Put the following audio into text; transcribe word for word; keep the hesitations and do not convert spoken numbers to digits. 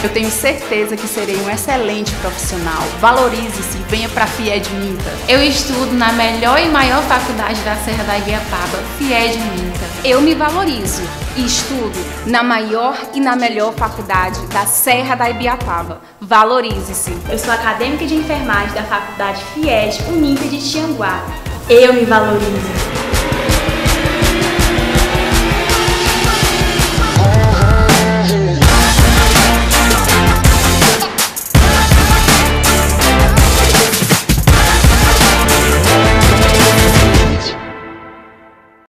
Eu tenho certeza que serei um excelente profissional. Valorize-se e venha para a FIED Minta. Eu estudo na melhor e maior faculdade da Serra da Ibiapaba, FIED Minta. Eu me valorizo e estudo na maior e na melhor faculdade da Serra da Ibiapaba. Valorize-se. Eu sou acadêmica de enfermagem da Faculdade FIED Uninter de Tianguá. Eu me valorizo.